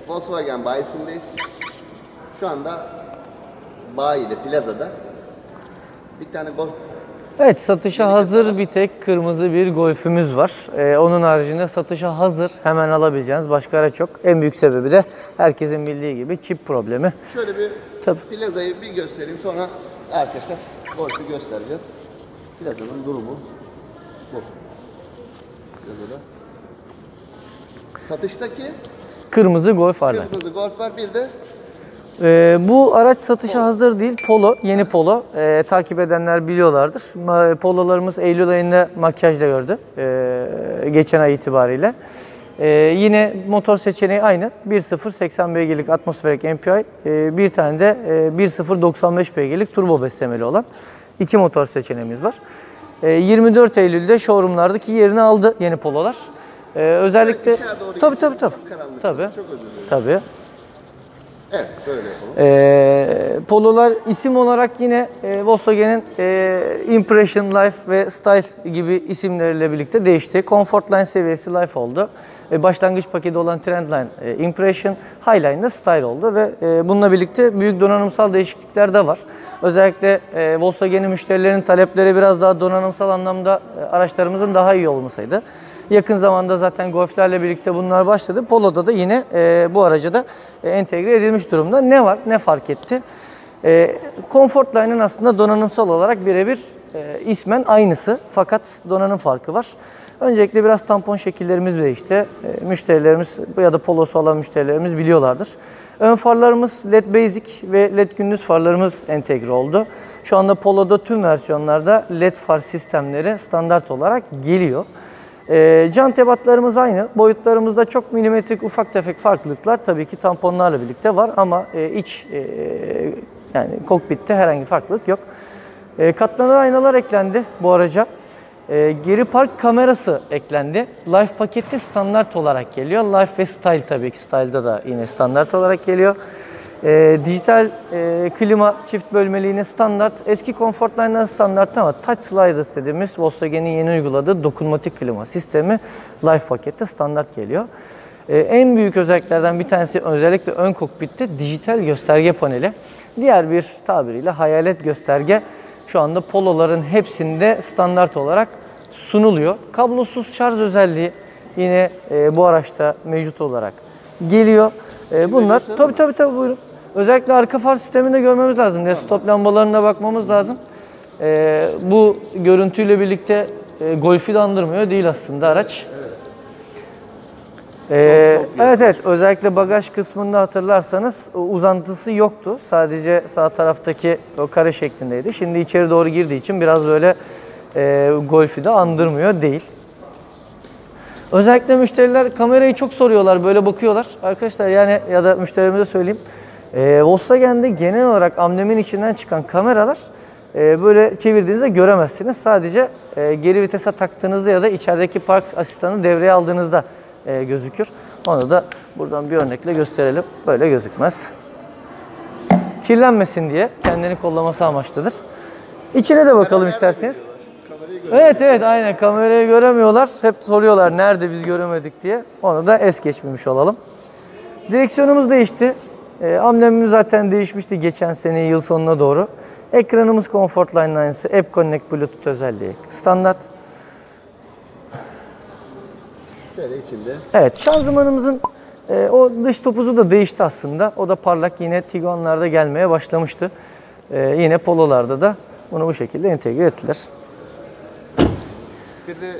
Volkswagen bayisindeyiz. Şu anda bayide, plazada bir tane Golf. Evet, satışa hazır bir tek kırmızı bir Golf'ümüz var. Onun haricinde satışa hazır, hemen alabileceğiniz başka araç yok. En büyük sebebi de herkesin bildiği gibi çip problemi. Şöyle bir plazayı bir göstereyim, sonra arkadaşlar Golf'ü göstereceğiz. Plazanın durumu bu. Plazada. Satıştaki Kırmızı Golf var. Kırmızı Golf var, bir de bu araç satışa hazır değil. Polo, yeni Polo. Takip edenler biliyorlardır. Pololarımız Eylül ayında makyajla gördü. Geçen ay itibariyle. Yine motor seçeneği aynı. 1.0 80 beygirlik atmosferik MPI. Bir tane de 1.0 95 beygirlik turbo beslemeli olan iki motor seçeneğimiz var. 24 Eylül'de showroomlardaki yerini aldı yeni Pololar. Özellikle tabii. Çok özür dilerim. Tabii. Evet, böyle yapalım. Pololar isim olarak yine Volkswagen'in Impression, Life ve Style gibi isimleriyle birlikte değişti. Comfortline seviyesi Life oldu. Başlangıç paketi olan Trendline Impression, Highline'da Style oldu ve bununla birlikte büyük donanımsal değişiklikler de var. Özellikle Volkswagen'in müşterilerin talepleri biraz daha donanımsal anlamda araçlarımızın daha iyi olmasıydı. Yakın zamanda zaten Golf'lerle birlikte bunlar başladı. Polo'da da yine bu araca da entegre edilmiş durumda. Ne var? Ne fark etti? Comfortline'ın aslında donanımsal olarak birebir ismen aynısı. Fakat donanım farkı var. Öncelikle biraz tampon şekillerimiz değişti. Müşterilerimiz ya da Polo'su olan müşterilerimiz biliyorlardır. Ön farlarımız LED Basic ve LED gündüz farlarımız entegre oldu. Şu anda Polo'da tüm versiyonlarda LED far sistemleri standart olarak geliyor. Jant ebatlarımız aynı. Boyutlarımızda çok milimetrik ufak tefek farklılıklar tabii ki tamponlarla birlikte var ama yani kokpitte herhangi bir farklılık yok. Katlanır aynalar eklendi bu araca. Geri park kamerası eklendi. Life paketi standart olarak geliyor. Life ve Style tabii ki. Style'da da yine standart olarak geliyor. Dijital klima çift bölmeli yine standart. Eski Comfortline'dan standart ama Touch Sliders dediğimiz Volkswagen'in yeni uyguladığı dokunmatik klima sistemi Life pakette standart geliyor. En büyük özelliklerden bir tanesi özellikle ön kokpitte dijital gösterge paneli. Diğer bir tabiriyle hayalet gösterge şu anda Polo'ların hepsinde standart olarak sunuluyor. Kablosuz şarj özelliği yine bu araçta mevcut olarak geliyor. Bunlar tabii buyurun. Özellikle arka far sistemini de görmemiz lazım. Stop lambalarına bakmamız lazım. Bu görüntüyle birlikte Golf'ü de andırmıyor değil aslında araç. Evet, özellikle bagaj kısmında hatırlarsanız uzantısı yoktu. Sadece sağ taraftaki o kare şeklindeydi. Şimdi içeri doğru girdiği için biraz böyle Golf'ü de andırmıyor değil. Özellikle müşteriler kamerayı çok soruyorlar, böyle bakıyorlar. Arkadaşlar yani ya da müşterimize söyleyeyim. Volkswagen'de genel olarak amblemin içinden çıkan kameralar böyle çevirdiğinizde göremezsiniz. Sadece geri vitese taktığınızda ya da içerideki park asistanı devreye aldığınızda gözükür. Onu da buradan bir örnekle gösterelim. Böyle gözükmez. Kirlenmesin diye kendini kollaması amaçlıdır. İçine de bakalım isterseniz. Evet aynen, kamerayı göremiyorlar. Hep soruyorlar nerede biz göremedik diye. Onu da es geçmemiş olalım. Direksiyonumuz değişti. Amblemimiz zaten değişmişti geçen sene yıl sonuna doğru. Ekranımız Comfortline'ın aynısı. App Connect Bluetooth özelliği standart. Şöyle içinde. Evet, şanzımanımızın o dış topuzu da değişti aslında. O da parlak, yine Tiguan'larda gelmeye başlamıştı. Yine Polo'larda da bunu bu şekilde entegre ettiler. Bir de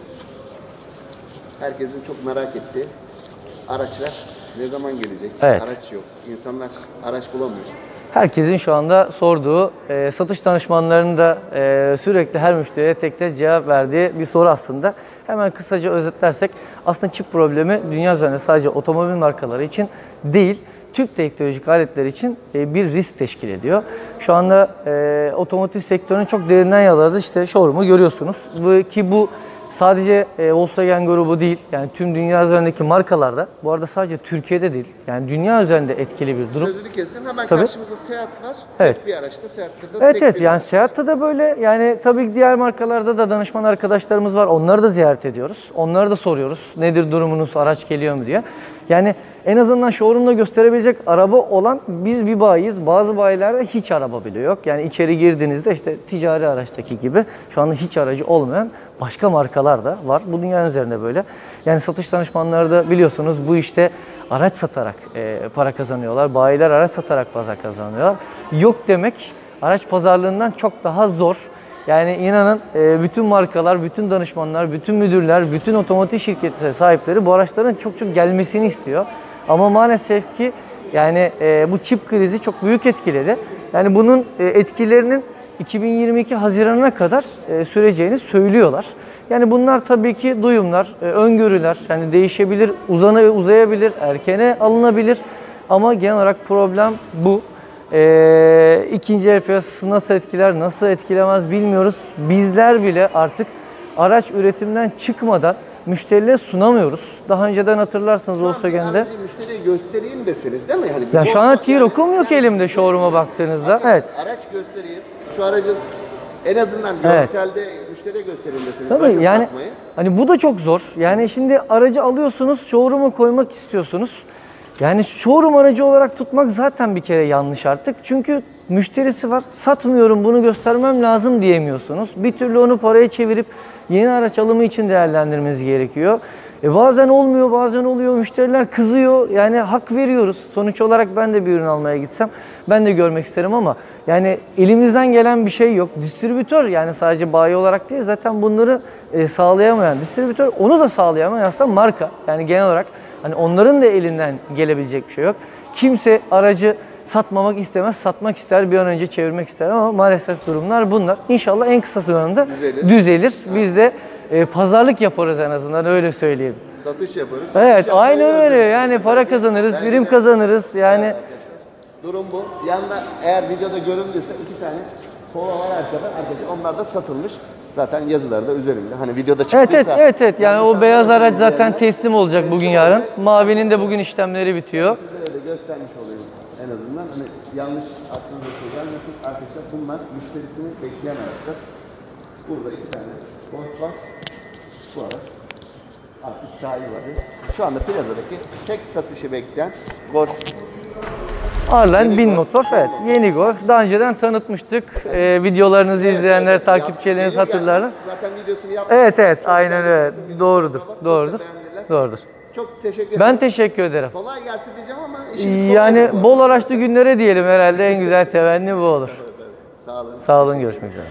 herkesin çok merak ettiği araçlar ne zaman gelecek? Evet. Araç yok. İnsanlar araç bulamıyor. Herkesin şu anda sorduğu, satış danışmanlarının da sürekli her müşteriye tek tek cevap verdiği bir soru aslında. Hemen kısaca özetlersek aslında çip problemi dünya üzerinde sadece otomobil markaları için değil, Türk teknolojik aletler için bir risk teşkil ediyor. Şu anda otomotiv sektörünün çok derinden yaladı. İşte showroom'u görüyorsunuz. Ki bu sadece Volkswagen grubu değil, yani tüm dünya üzerindeki markalarda, bu arada sadece Türkiye'de değil, yani dünya üzerinde etkili bir durum. Sözünü kesin, hemen tabii. Karşımızda Seat var. Evet. Bir araçta Seat'ta da Evet yani Seat'ta da böyle, yani tabii diğer markalarda da danışman arkadaşlarımız var. Onları da ziyaret ediyoruz. Onları da soruyoruz. Nedir durumunuz, araç geliyor mu diye. Yani en azından showroom'da gösterebilecek araba olan biz bir bayiyiz. Bazı bayilerde hiç araba bile yok. Yani içeri girdiğinizde işte ticari araçtaki gibi şu anda hiç aracı olmayan başka markalar da var. Bu dünyanın üzerinde böyle. Yani satış danışmanları da biliyorsunuz bu işte araç satarak para kazanıyorlar. Bayiler araç satarak para kazanıyorlar. Yok demek araç pazarlığından çok daha zor. Yani inanın bütün markalar, bütün danışmanlar, bütün müdürler, bütün otomotiv şirketi sahipleri bu araçların çok çok gelmesini istiyor. Ama maalesef ki yani bu çip krizi çok büyük etkiledi. Yani bunun etkilerinin 2022 Haziran'a kadar süreceğini söylüyorlar. Yani bunlar tabii ki duyumlar, öngörüler. Yani değişebilir, uzayabilir, erkene alınabilir. Ama genel olarak problem bu. İkinci el piyasası nasıl etkiler, nasıl etkilemez bilmiyoruz. Bizler bile artık araç üretimden çıkmadan müşterilere sunamıyoruz. Daha önceden hatırlarsınız Volkswagen'de. Aracı müşteriye göstereyim deseniz değil mi? Yani Ya şu anda T-Roc'um yok elimde showroom'a baktığınızda. Evet. Araç göstereyim. Şu aracı en azından görselde müşteriye göstereyim deseniz. Tabii yani satmayı. hani bu da çok zor. Yani şimdi aracı alıyorsunuz, showroom'a koymak istiyorsunuz. Yani showroom aracı olarak tutmak zaten bir kere yanlış artık. Çünkü müşterisi var, satmıyorum bunu göstermem lazım diyemiyorsunuz. Bir türlü onu paraya çevirip yeni araç alımı için değerlendirmeniz gerekiyor. Bazen olmuyor, bazen oluyor. Müşteriler kızıyor. Yani hak veriyoruz. Sonuç olarak ben de bir ürün almaya gitsem ben de görmek isterim ama yani elimizden gelen bir şey yok. Distribütör yani sadece bayi olarak değil zaten bunları sağlayamayan distribütör onu da sağlayamayan aslında marka. Yani genel olarak hani onların da elinden gelebilecek bir şey yok. Kimse aracı satmamak istemez, satmak ister, bir an önce çevirmek ister ama maalesef durumlar bunlar. İnşallah en kısa zamanda düzelir. Biz de pazarlık yaparız en azından öyle söyleyeyim. Satış yaparız. Evet, Satış aynen yapmayı öyle. özleriz. Yani para kazanırız, Belki birim de- kazanırız. Yani Evet arkadaşlar. Durum bu. Yanında eğer videoda göründüyse 2 tane kova var arkada. Arkadaşlar onlar da satılmış. Zaten yazıları da üzerinde. Hani videoda çıktıysa. evet. Yani yanlış o beyaz araç anlarsınız zaten diyenler- teslim olacak bugün yarın. Mavinin de bugün işlemleri bitiyor. Sizlere de göstermiş olayım en azından. Hani yanlış aklınıza şey gelmesin. Arkadaşlar bunlar müşterisini bekleyen araçlar. Burada 2 tane Golf var. Bu araç. Artık sahibi var. Şu anda plazadaki tek satışı bekleyen Golf. Arlen Yeni 1000 Golf. motor. Evet, yeni Golf. Daha önceden tanıtmıştık. Videolarınızı izleyenler, takipçileriniz Yaptı, hatırlarlar. Zaten videosunu yaptık. Evet, Çok aynen güzel öyle. bir Doğrudur, videosu var. Çok da doğrudur. beğendiler. Doğrudur. Çok teşekkür ederim. Ben teşekkür ederim. Kolay gelsin diyeceğim ama işiniz kolay Yani değil bu bol arada. araçlı günlere diyelim herhalde en güzel temenni bu olur. Sağ olun. Sağ olun, görüşmek üzere.